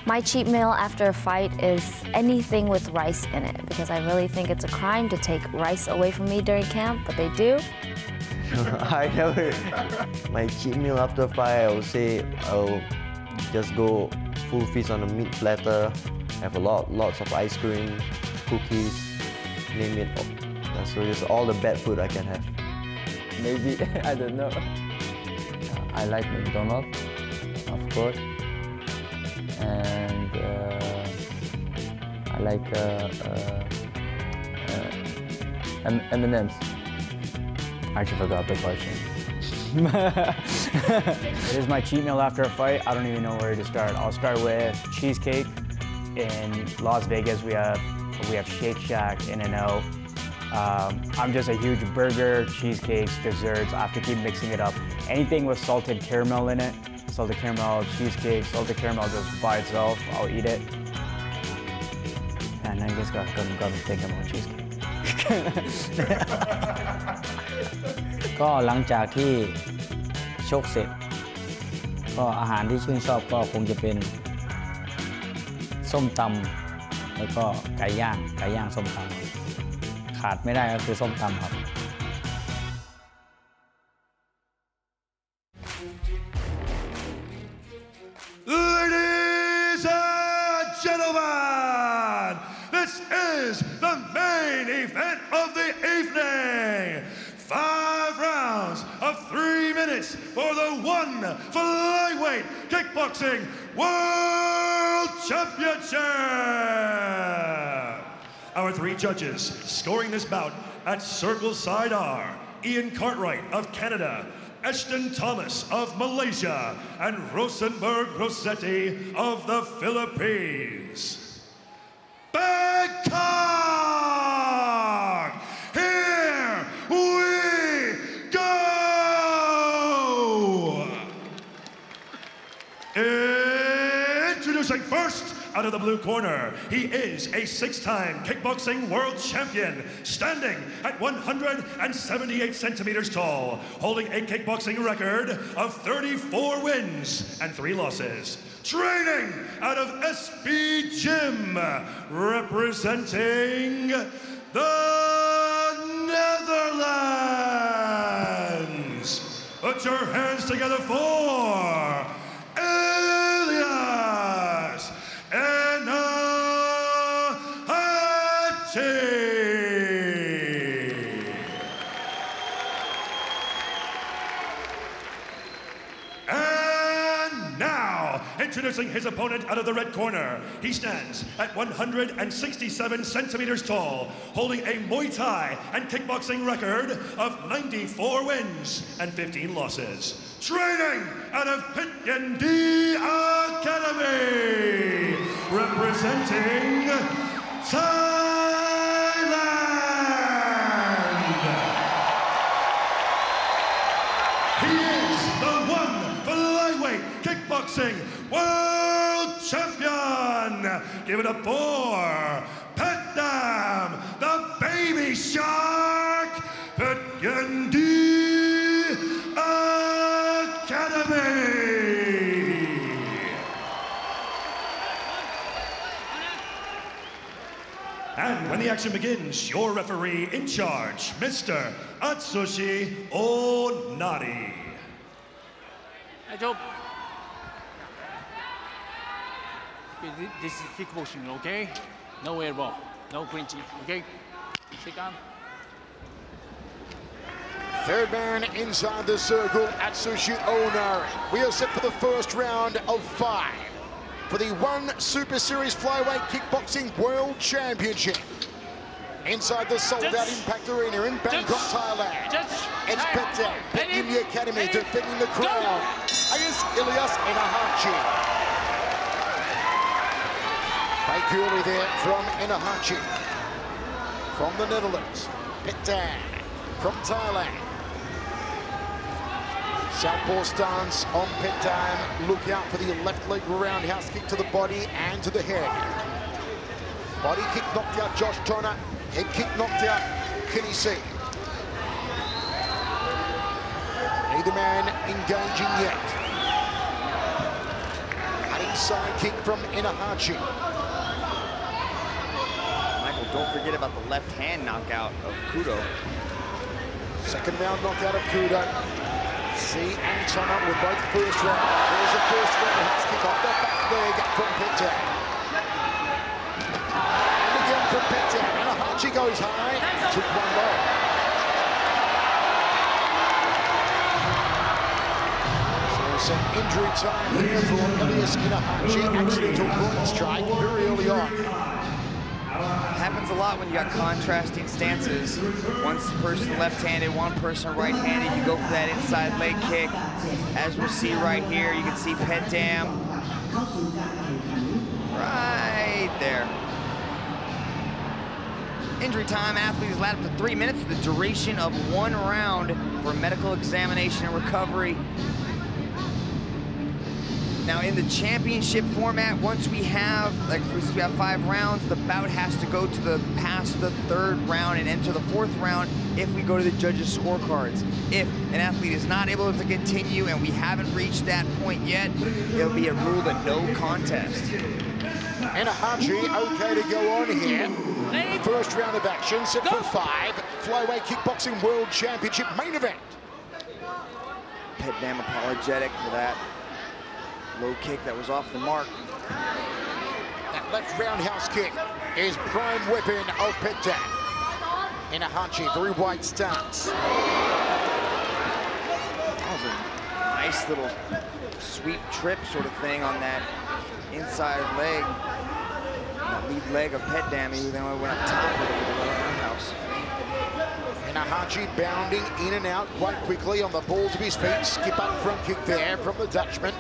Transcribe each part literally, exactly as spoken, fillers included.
My cheat meal after a fight is anything with rice in it, because I really think it's a crime to take rice away from me during camp, but they do. I never. My cheat meal after a fight, I would say I'll just go full feast on a meat platter, have a lot, lots of ice cream, cookies, name it. So just all the bad food I can have. Maybe, I don't know. I like McDonald's, of course. And uh, I like uh, uh, uh, M and M's. I actually forgot the question. It is my cheat meal after a fight. I don't even know where to start. I'll start with cheesecake. In Las Vegas, we have we have Shake Shack, In-N-Out. Um, I'm just a huge burger, cheesecakes, desserts. I have to keep mixing it up. Anything with salted caramel in it, salted caramel, cheesecake, salted caramel just by itself, I'll eat it. And I guess got to go think about cheesecake. ก็หลังจากที่ชกเสร็จก็อาหารที่ชื่นชอบก็คงจะเป็นส้มตำแล้วก็ไก่ย่างไก่ย่างส้มตำขาดไม่ได้ก็คือส้มตำครับ Ladies and gentlemen, this is the main event of the evening. Five rounds of three minutes for the one flyweight kickboxing world championship. Our three judges scoring this bout at circle side are Ian Cartwright of Canada, Ashton Thomas of Malaysia, and Rosenberg Rossetti of the Philippines. Bangkok! Here we go! Introducing first, out of the blue corner, he is a six-time kickboxing world champion, standing at one hundred seventy-eight centimeters tall, holding a kickboxing record of thirty-four wins and three losses. Training out of S B Gym, representing the Netherlands. Put your hands together for Ilias Ennahachi. And now, introducing his opponent out of the red corner, he stands at one hundred sixty-seven centimeters tall, holding a Muay Thai and kickboxing record of ninety-four wins and fifteen losses. Training out of Pityendi Academy, representing Thailand. He is the one flyweight kickboxing world champion. Give it up for Petdam, the baby shark, Pityendi Academy. And when the action begins, your referee in charge, Mister Atsushi Onari. This is kickboxing, okay? No air ball, no clinching, okay? Shake on. Third man inside the circle, Atsushi Onari. We are set for the first round of five for the One Super Series Flyweight Kickboxing World Championship. Inside the sold-out Impact Arena in Bangkok, Thailand. It's Petdam, Pityendi Academy defending the crown against Ilias Ennahachi. Fake early there from Ennahachi. From the Netherlands, Petdam from Thailand. Southpaw stance on Petdam. Look out for the left leg roundhouse kick to the body and to the head. Body kick knocked out Josh Tonner. Head kick knocked out Kenny C. Neither man engaging yet. Cutting side kick from Ennahachi. Michael, don't forget about the left hand knockout of Kudo. Second round knockout of Kudo. See Anton up with both first round. There's the first roundhouse kick off the back leg from Pettam. And again from Pettam. Ennahachi goes high. Took one low. Some injury time here for Ilias Ennahachi. Accidental groin strike very early on. Happens a lot when you got contrasting stances. One person left-handed, one person right-handed. You go for that inside leg kick. As we'll see right here, you can see Pettam right there. Injury time, athlete is allowed up to three minutes, the duration of one round for medical examination and recovery. Now in the championship format, once we have, like since we have five rounds, the bout has to go to the past the third round and enter the fourth round if we go to the judges' scorecards. If an athlete is not able to continue and we haven't reached that point yet, it'll be a rule of no contest. Ennahachi okay to go on here. First round of action, set for five. Flyweight Kickboxing World Championship main event. Pettam apologetic for that low kick that was off the mark. That left roundhouse kick is prime weapon of Pettam. Ennahachi, very wide stance. That was a nice little sweep trip sort of thing on that inside leg. That lead leg of Pettam, he then went up top with it with the roundhouse. Ennahachi bounding in and out quite quickly on the balls of his feet. Skip up front kick there from the Dutchman.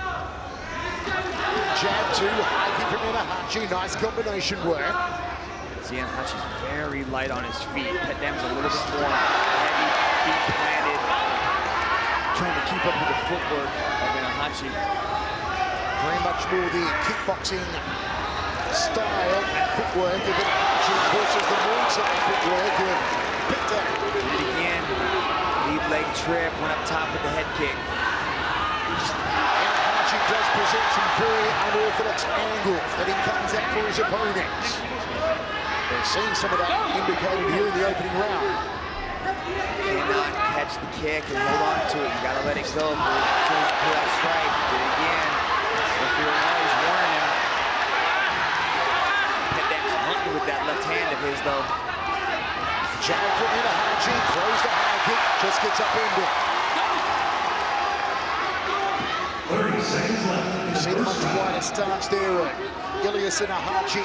Jab two, high kick from Ennahachi. Nice combination work. See, Ennahachi's very light on his feet. Pettam's a little bit more heavy, feet planted, trying to keep up with the footwork of Ennahachi. Very much more the kickboxing style and footwork of Ennahachi versus the Muay Thai footwork of Pettam. Did it again. Lead leg trip, went up top with the head kick. Ennahachi does present some very unorthodox angles that he comes at for his opponents. We're seeing some of that indicated here in the opening round. Cannot catch the kick and hold on to it. You gotta let it go for as soon as you pull that strike. Did it again. If you're always warning him. Pettam's hunting with that left hand of his though. Jab from Ennahachi, throws the high kick, just gets upended. thirty seconds left. You see the much wider stance there of Ilias Ennahachi.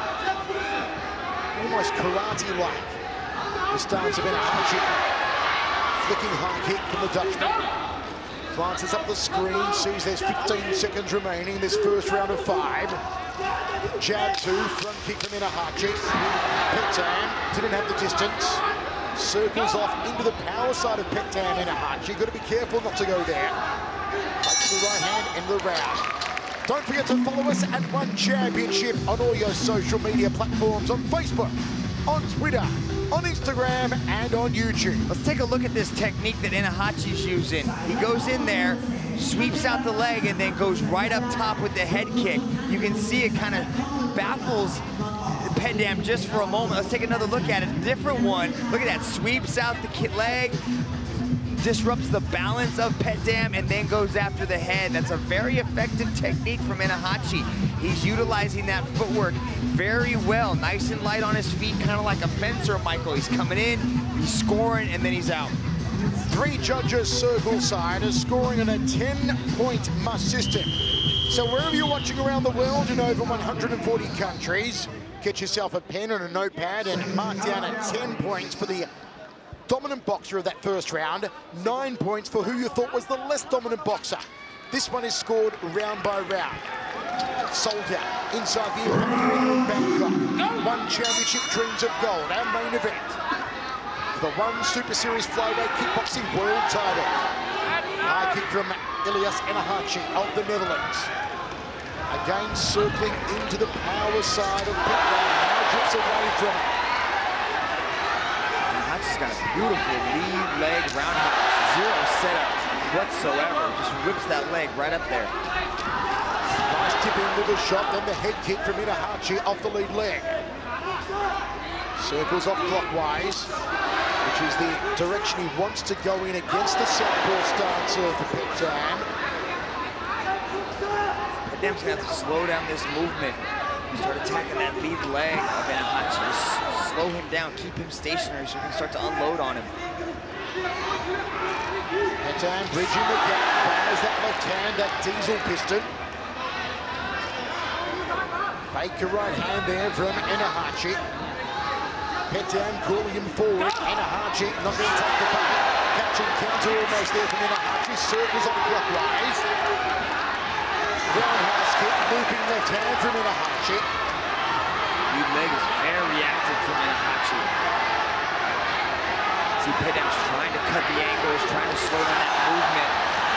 Almost karate-like. The stance of Ennahachi. Flicking high kick from the Dutchman. Glances up the screen, sees there's fifteen seconds remaining in this first round of five. Jab two, front kick from Ennahachi. Pettam didn't have the distance. Circles off into the power side of Pettam Ennahachi. Got to be careful not to go there. Takes the right hand into the round. Don't forget to follow us at One Championship on all your social media platforms, on Facebook, on Twitter, on Instagram, and on YouTube. Let's take a look at this technique that Ennahachi's using. He goes in there, sweeps out the leg, and then goes right up top with the head kick. You can see it kind of baffles Pettam just for a moment. Let's take another look at it. A different one. Look at that. Sweeps out the leg, disrupts the balance of Pettam, and then goes after the head. That's a very effective technique from Ennahachi. He's utilizing that footwork very well. Nice and light on his feet, kind of like a fencer, Michael. He's coming in, he's scoring, and then he's out. Three judges circle side are scoring in a ten-point must system. So wherever you're watching around the world in over one hundred forty countries, get yourself a pen and a notepad and mark down at ten points for the dominant boxer of that first round, nine points for who you thought was the less dominant boxer. This one is scored round by round. Sold out inside the Impact Arena in Bangkok. One Championship Dreams of Gold, our main event. The One Super Series Flyweight Kickboxing World title. High kick from Ilias Ennahachi of the Netherlands. Again circling into the power side of Pettam. Now drifts away from it. Ennahachi's got a beautiful lead leg roundhouse. Zero setup whatsoever. Just whips that leg right up there. Nice tipping liver shot, then the head kick from Ennahachi off the lead leg. Circles off clockwise, which is the direction he wants to go in against the southpaw stance of Petdam. Petdam's going to have to slow down this movement. Start attacking that lead leg of Ennahachi. Just slow him down, keep him stationary so we can start to unload on him. Petdam bridging the gap, fires that left hand, that diesel piston. Fake a right hand there from Ennahachi. Petdam calling him forward. Ennahachi not going to take the back. Catching counter almost there from Ennahachi. Circles on clockwise. Roundhouse kick, looping left hand from Ennahachi. Lead leg is very reactive from Ennahachi. See, Petdam's trying to cut the angles, trying to slow down that movement.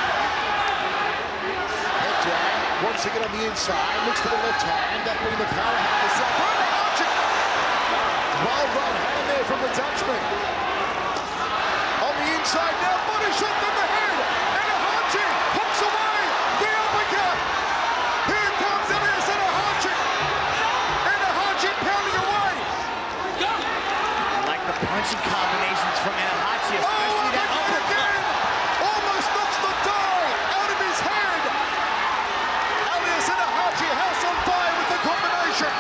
Petdam once again on the inside, looks for the left hand. That being the power hand to side. Ennahachi! Wild right hand there from the Dutchman. On the inside now, body shot from the head. Ennahachi hooks away the uppercut. Here comes Ilias Ennahachi. Ennahachi pounding away. I like the punching combinations from Ennahachi, especially oh, that uppercut. Again. Almost knocks the die out of his head. Ilias Ennahachi, house on fire with the combination.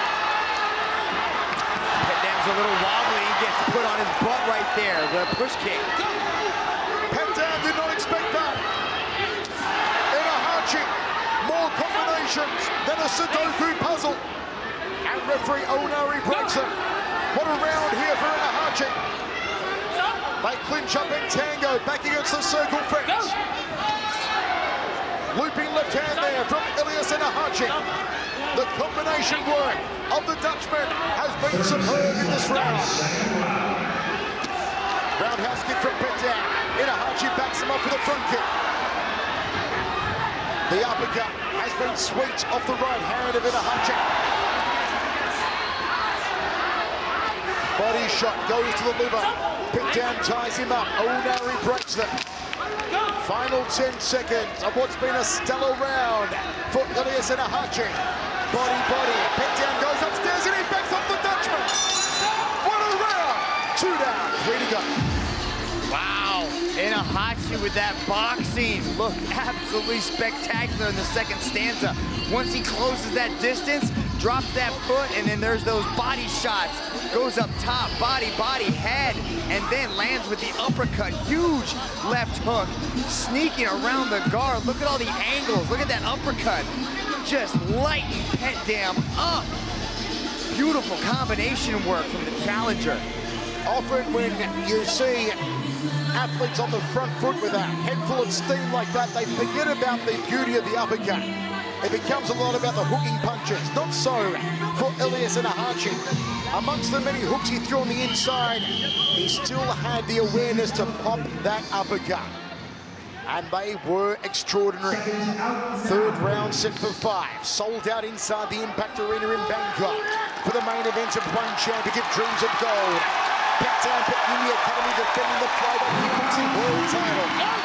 A little wobbly, he gets put on his butt right there, the push kick. Petdam did not expect that. Ennahachi, more combinations than a Sudoku puzzle. And referee Onari breaks it. What a round here for Ennahachi. They clinch up in tango, back against the circle fence. Looping left hand there from Ilias Ennahachi. The combination work of the Dutchman has been superb in this round. Roundhouse kick from Petdam. Ennahachi backs him up with a front kick. The uppercut has been sweet off the right hand of Ennahachi. Body shot goes to the liver. Petdam ties him up. Onari breaks them. Final ten seconds of what's been a stellar round for Ilias Ennahachi. Body, body. Petdam goes upstairs and he backs off the Dutchman. What a round! Two down, three to go. Wow, Ennahachi with that boxing looked absolutely spectacular in the second stanza. Once he closes that distance, drops that foot, and then there's those body shots. Goes up top, body, body, head, and then lands with the uppercut. Huge left hook, sneaking around the guard. Look at all the angles. Look at that uppercut. Just lighting Petdam up. Beautiful combination work from the challenger. Often when you see athletes on the front foot with a head full of steam like that, they forget about the beauty of the uppercut. It becomes a lot about the hooking punches. Not so for Ilias Ennahachi. Amongst the many hooks he threw on the inside, he still had the awareness to pop that uppercut. And they were extraordinary. Third round set for five. Sold out inside the Impact Arena in Bangkok for the main event of One Championship Dreams of Gold. Petdam Uni Academy defending the flyweight kickboxing world title.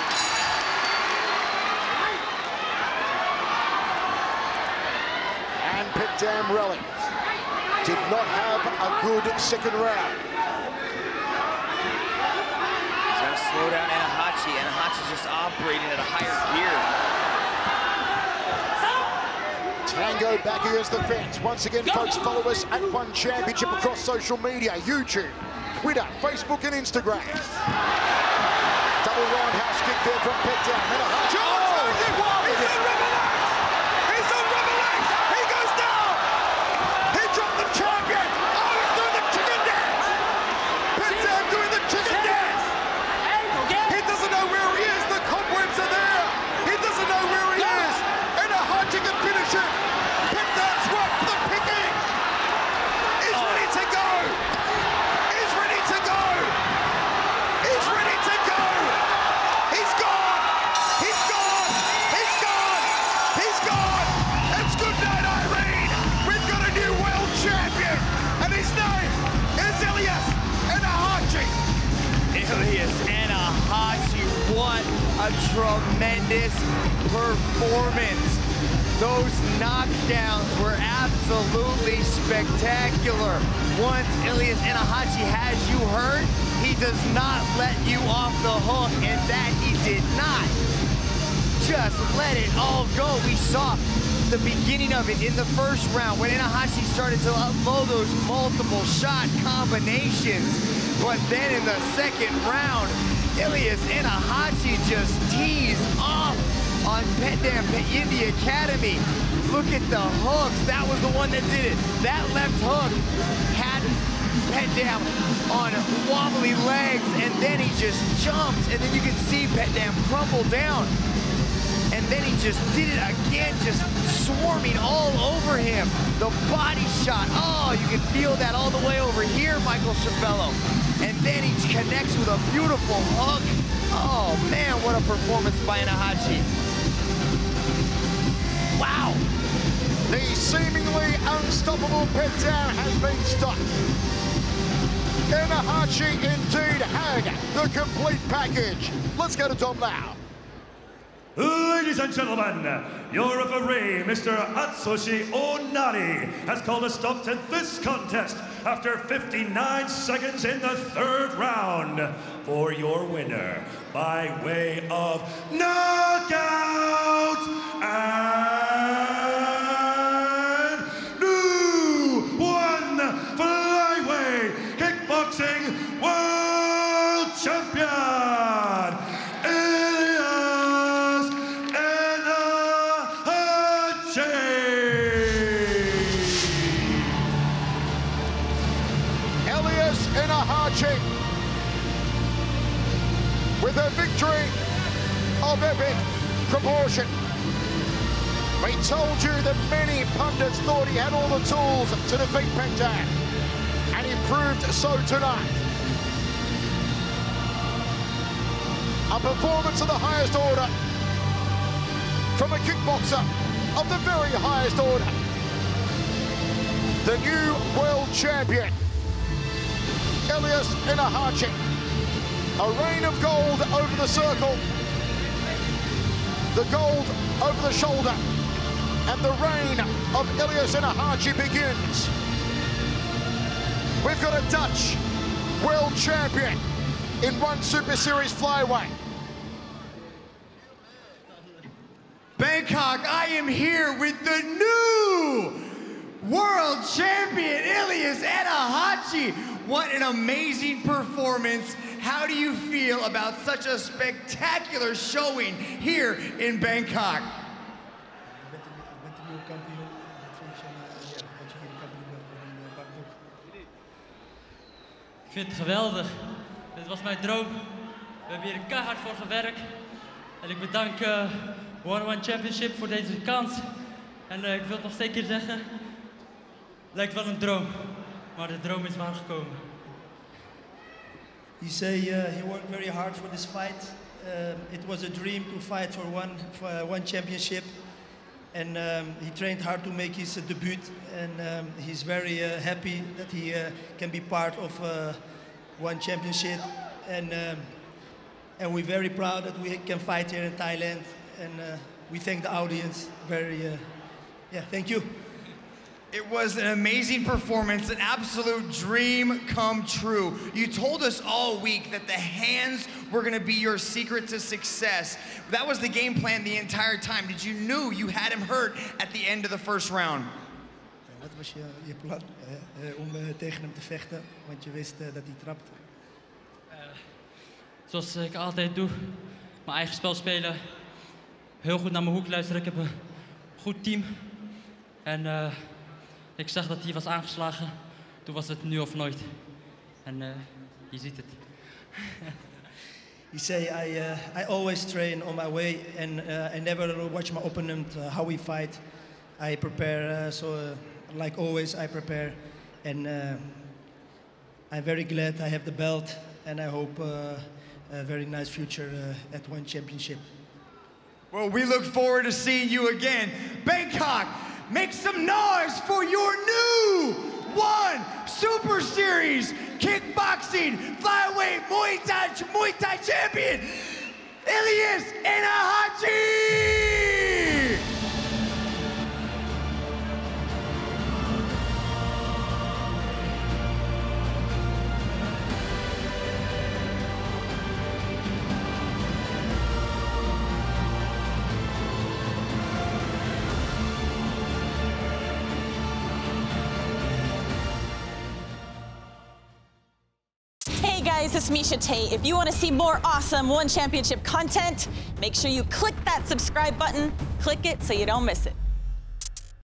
And Petdam rallied. Did not have a good second round. He's got to slow down Ennahachi. Ennahachi's just operating at a higher gear. Tango back against the fence. Once again, folks, follow us at One Championship across social media, YouTube, Twitter, Facebook, and Instagram. Double roundhouse kick there from Petdam. Ennahachi. Oh, he wobbled it. He's on rubber legs. He goes down. He dropped the champion. Oh, he's doing the chicken dance. Petdam doing the chicken dance. He doesn't know where he is. The cobwebs are there. He doesn't know where he is. Ennahachi can finish it. Petdam's work for the picking. He's ready to go. He's ready to go. He's ready to go. He's gone. He's gone. He's gone. He's gone. It's good night, Irene. We've got a new world champion, and his name is Ilias Ennahachi. Ilias Ennahachi, what a tremendous performance. Those knockdowns were absolutely spectacular. Once Ilias Ennahachi has you hurt, he does not let you off the hook, and that he did not. Just let it all go. We saw the beginning of it in the first round when Ennahachi started to upload those multiple shot combinations. But then in the second round, Ilias Ennahachi just teased off on Pendam Penyindi Academy. Look at the hooks. That was the one that did it. That left hook had Pendam on wobbly legs, and then he just jumps, and then you can see Pendam crumble down. And then he just did it again, just swarming all over him. The body shot, oh, you can feel that all the way over here, Michael Cervello. And then he connects with a beautiful hook. Oh man, what a performance by Ennahachi. Wow. The seemingly unstoppable Pendam has been stopped. Ennahachi indeed had the complete package. Let's go to Dom now. Ladies and gentlemen, your referee, Mister Atsushi Onari, has called a stop to this contest after fifty-nine seconds in the third round for your winner by way of knockout and new one flyweight kickboxing world champion, Ilias Ennahachi. Ilias Ennahachi with a victory of epic proportion. We told you that many pundits thought he had all the tools to defeat Pendam, and he proved so tonight. A performance of the highest order from a kickboxer of the very highest order. The new world champion, Ilias Ennahachi. A rain of gold over the circle, the gold over the shoulder, and the reign of Ilias Ennahachi begins. We've got a Dutch world champion in one Super Series flyweight. Bangkok, I am here with the new world champion, Ilias Ennahachi. What an amazing performance. How do you feel about such a spectacular showing here in Bangkok? Ik vind het geweldig. Dit was mijn droom. We hebben hier keihard voor gewerkt. En ik bedank uh, one one Championship voor deze kans. En uh, ik wil het nog steeds keer zeggen. Het lijkt wel een droom. Maar de droom is waargekomen. He say uh, he worked very hard for this fight. Uh, it was a dream to fight for one for uh, one championship, and um, he trained hard to make his uh, debut. And um, he's very uh, happy that he uh, can be part of uh, one championship. And um, and we're very proud that we can fight here in Thailand. And uh, we thank the audience very. Uh, yeah, thank you. It was an amazing performance, an absolute dream come true. You told us all week that the hands were going to be your secret to success. That was the game plan the entire time. Did you know you had him hurt at the end of the first round? Wat was je, je plan uh, uh, om uh, tegen hem te vechten? Want je wist uh, dat hij trapte. Uh, zoals ik altijd doe, mijn eigen spel spelen. Heel goed naar mijn hoek luisteren. Ik heb een goed team. En uh, ik zag dat hij was aangeslagen. Toen was het nu of nooit. En uh, je ziet het. He say, I, uh, I always train on my way, and uh, I never watch my opponent, uh, how we fight. I prepare, uh, so uh, like always, I prepare. And uh, I'm very glad I have the belt, and I hope uh, a very nice future uh, at One Championship. Well, we look forward to seeing you again. Bangkok, make some noise for your new One Super Series Kickboxing Flyweight Muay Thai, Muay Thai Champion, Ilias Ennahachi! Hey guys, it's Misha Tate. If you want to see more awesome One Championship content, make sure you click that subscribe button. Click it so you don't miss it.